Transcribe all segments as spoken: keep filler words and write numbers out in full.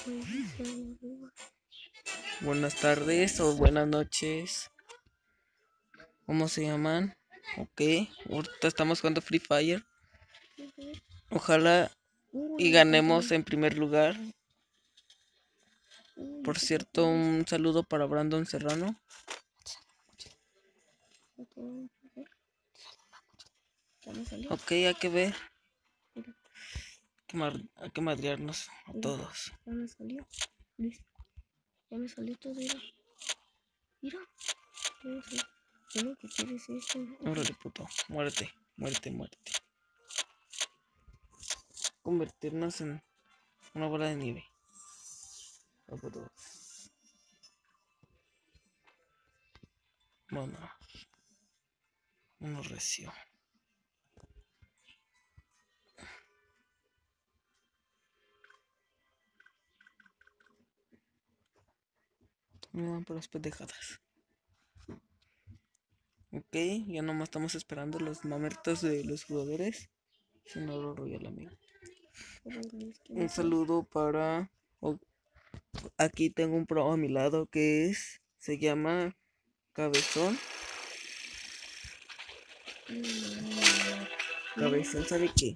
Buenas tardes o buenas noches. ¿Cómo se llaman? Ok, ahorita estamos jugando Free Fire. Ojalá y ganemos en primer lugar. Por cierto, un saludo para Brandon Serrano. Ok, hay que ver. Hay que, mar- hay que madrearnos a todos. Ya me salió, Luis. Ya me salió todo, mira. Mira. Ya me salió. Yo lo que quiero es esto. Órale, puto. Muérete, muérete, muérete. Convertirnos en una bola de nieve. Vámonos. Vámonos. Uno recio. Me dan por las pendejadas. Ok, ya nomás estamos esperando los mamertos de los jugadores. Sonoro Royal, amigo. Un saludo para... oh, aquí tengo un pro a mi lado que es... Se llama Cabezón. Cabezón, ¿sabe qué?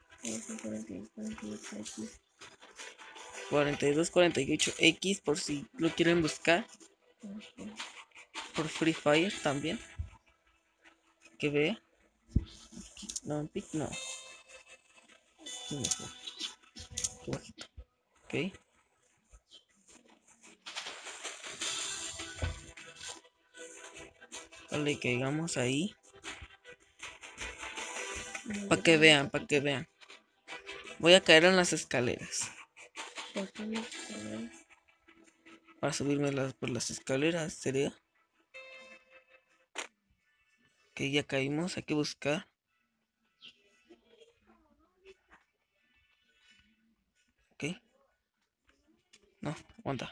cuarenta y dos cuarenta y ocho X por si lo quieren buscar. Por Free Fire también. Que vea. No, en pic no. Aquí mejor. Aquí bajito. Ok. Vale, caigamos ahí. Para que vean, para que vean. Voy a caer en las escaleras. Para subirme las, por las escaleras, ¿sería? Que ya caímos, hay que buscar. Ok. No, aguanta.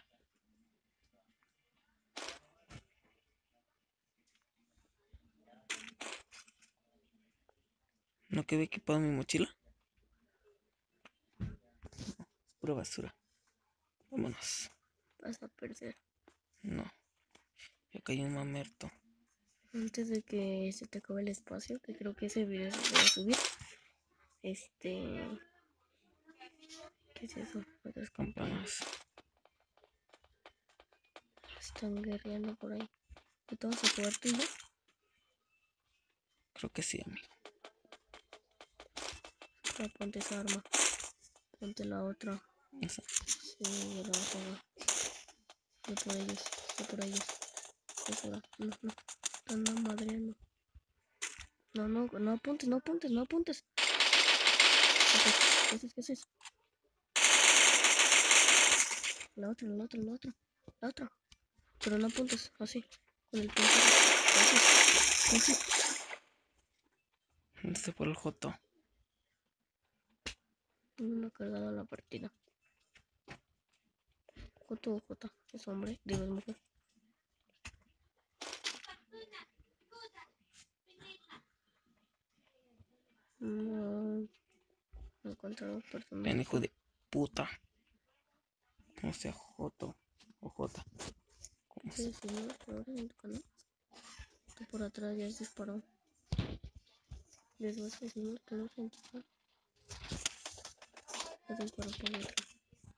¿No quedé equipado en mi mochila? Pura basura. Vámonos. Vas a perder. No. Ya caí un mamerto. Antes de que se te acabe el espacio, que creo que ese video se puede subir. Este. ¿Qué es eso? Otras campanas. Están guerreando por ahí. ¿Te vamos a jugar tú y yo? Creo que sí, amigo. Ya ponte esa arma. Ponte la otra. Esa. Sí, ya la vas a jugar. Ve por ellos. Ve por ellos. Ve por ahí. No, no. Están madreando. No, no, no apuntes, no apuntes, no apuntes. ¿Qué haces? ¿Qué haces? La otra, la otra, la otra. La otra. Pero no apuntes, así. Con el pincel. Así. Así. ¿Dónde se fue el joto? No ha cargado la partida. Joto o Jota. Es hombre. Digo, es mujer. No. No encontramos personas. Ven, hijo de puta. No sea joto. O jota. ¿Cómo Sí, se? sí, no, pero ahora en tu canal. Tú por atrás ya has disparado. Les vas a decir que no se disparó. Ya disparó por detrás.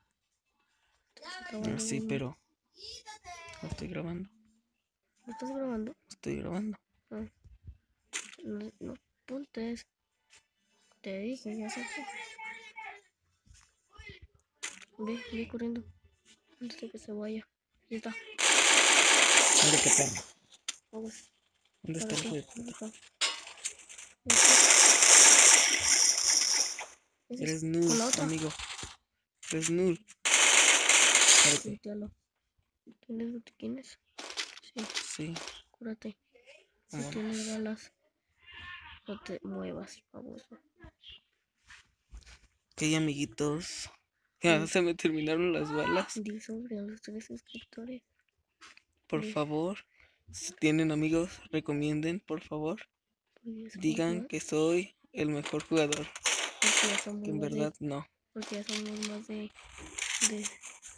No, sí, pero... No estoy grabando. ¿No estás grabando? Estoy grabando. Ah, no, no apuntes. Te dije, ya sé que. Ve, ve corriendo. Antes de que se vaya. Ya está. Mira qué perro. Vamos. ¿Dónde está el hijo de puta? Eres null, amigo. Eres null. Espérate. ¿Tienes botiquines? Sí. Sí. Cúrate. Si Vámonos. tienes balas, no te muevas, baboso. Ok, amiguitos. Ya se me terminaron las balas. Di sobre a los tres suscriptores. Por Di. favor, si tienen amigos, recomienden, por favor. Digan que soy el mejor jugador. Que en verdad de, no. Porque ya somos más de, de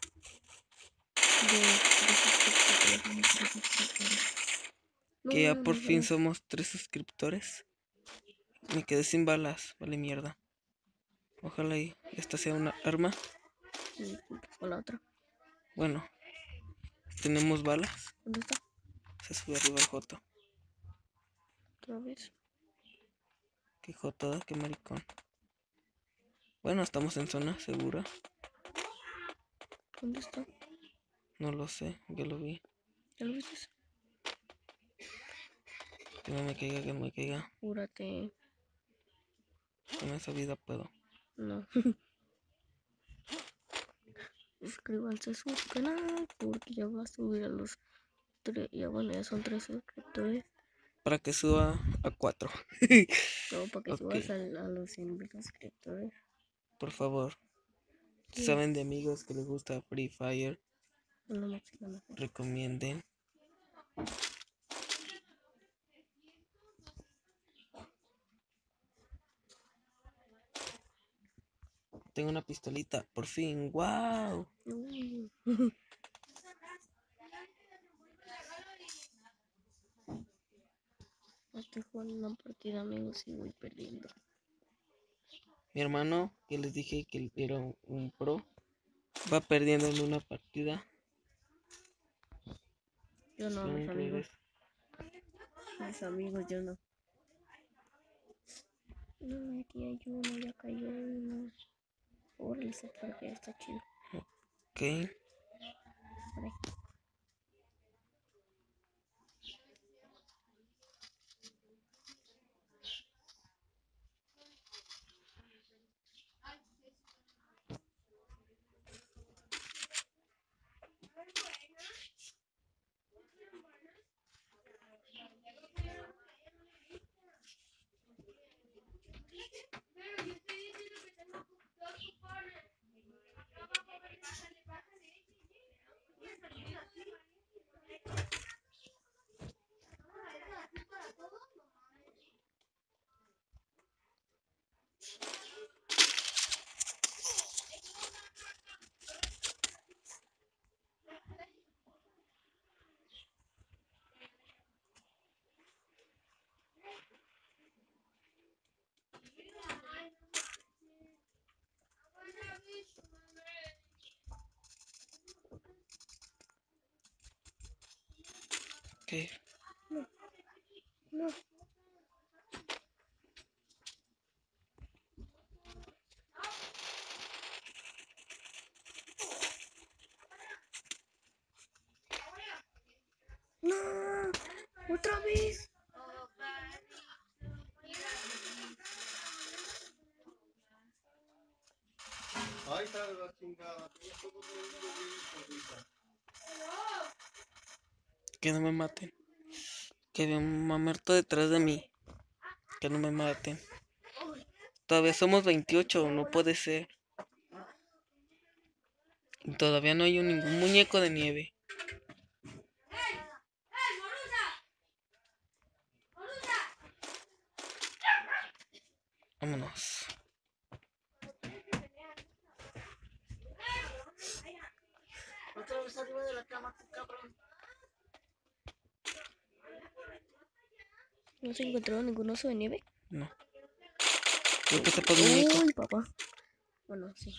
No, Que ya no, por no, fin no. somos tres suscriptores. Me quedé sin balas, vale mierda. Ojalá y esta sea una arma. Y con la otra. Bueno, tenemos balas. ¿Dónde está? Se sube arriba el Joto. Otra vez. Qué jotada, qué maricón. Bueno, estamos en zona segura. ¿Dónde está? No lo sé, yo lo vi. ¿Ya lo viste? Que no me caiga, que no me caiga. Apúrate. Con esa vida puedo. No. Suscríbanse a su canal porque ya va a subir a los tres. Ya bueno, ya son tres suscriptores. Para que suba a cuatro. No, para que Ok, subas a, a los cien mil suscriptores. por favor. Si Sí. saben de amigos que les gusta Free Fire, No me explica mejor. recomienden. Tengo una pistolita, por fin. ¡Wow! Uy. Estoy jugando una partida, amigos, y voy perdiendo. Mi hermano, que les dije que era un, un pro, va perdiendo en una partida. Yo no, ¿Pueden mis creer amigos. eso? Mis amigos, yo no. No, aquí hay uno, ya cayó uno. Órale, ese parque está chido. Ok. Por ahí. Ok. No, no. No, otra vez. Ay, está de la chingada. Que no me maten. Que hay un mamerto detrás de mí. Que no me maten. Todavía somos veintiocho, no puede ser. Y todavía no hay un- ningún muñeco de nieve. Vámonos. Otra vez arriba de la cama, cabrón. ¿No se encontró ningún oso de nieve? No. Creo que sepa muñeco. Uy, papá. Bueno, sí.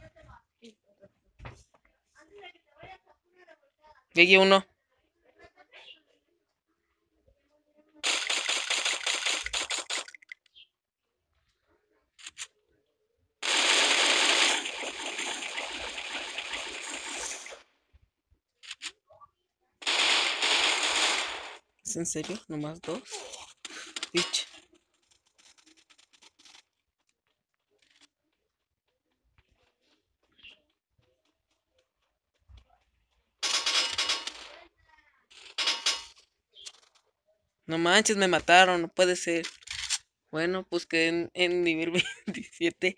Llegué uno. ¿Es en serio? ¿Nomás dos? Bitch. No manches, me mataron, no puede ser. Bueno, pues quedé en, en nivel veintisiete.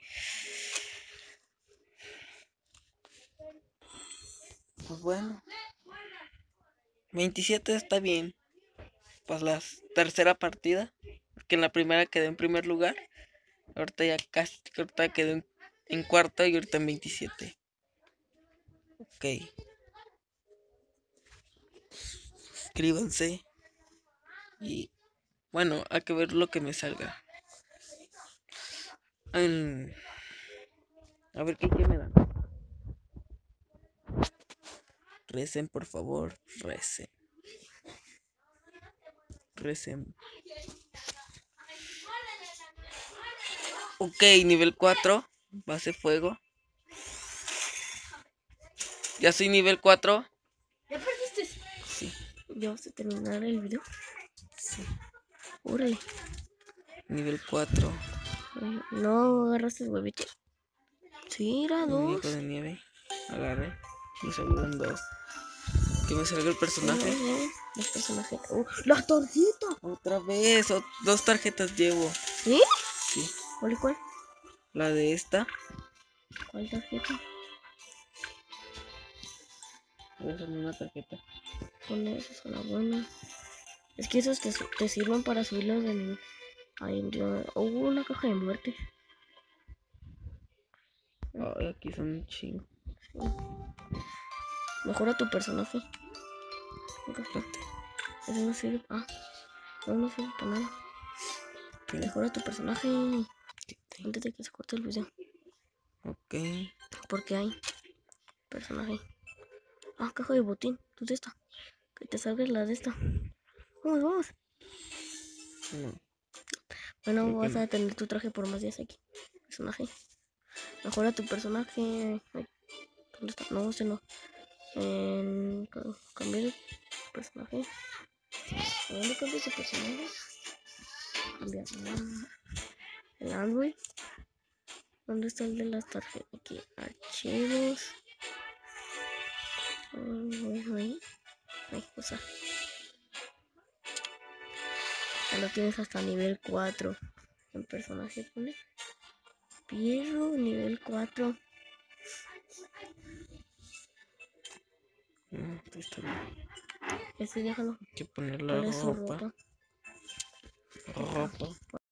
Pues bueno. veintisiete está bien. Pues la tercera partida. Que en la primera quedé en primer lugar. Ahorita ya casi, ahorita quedé en, en cuarto y ahorita en veintisiete. Ok. suscríbanse. Y bueno, hay que ver lo que me salga. En- A ver qué, qué me dan. Recen, por favor. Recen. Recen. Ok, nivel cuatro. Base fuego. Ya soy nivel cuatro. ¿Ya perdiste? Sí. ¿Ya vas a terminar el video? Sí. Órale. Nivel cuatro. Ay, no agarraste huevitos. Sí, era Muñeco dos. de nieve. Agarré. Me salieron dos. Que me salga el personaje. No, no, los personajes. Oh, la tarjeta. Otra vez. o- Dos tarjetas llevo. ¿Sí? Sí. ¿Cuál y cuál? La de esta. ¿Cuál tarjeta? Voy a hacerme una tarjeta. Con esas son las buenas. Es que esos te, te sirven para subirlos de nivel. Ay, Dios. Oh, una caja de muerte. Ay, aquí son un chingo. Sí. Mejora tu personaje. Espérate. Eso no sirve. Ah, no, no sirve para nada. ¿Qué? Mejora tu personaje antes de que se corte el video. Ok. Porque hay personaje. Ah, caja de botín. Tú de esta. Que te salga la de esta. Vamos, vamos. No. Bueno, Creo que vas no. a tener tu traje por más días aquí. Personaje. Mejora tu personaje. Ay, ¿dónde está? No, este no. En... ca- Cambiar el personaje. ¿A dónde cambias el personaje? Cambiar. Ah, el Android. ¿Dónde está el de las tarjetas? Aquí. Archivos. Ay, ay, ay, cosa. Ya lo tienes hasta nivel cuatro. En personaje pone. Pierro, nivel cuatro. No, esto está bien. Ese déjalo. Hay que poner la ¿Cuál es su ropa. ropa? Ropa.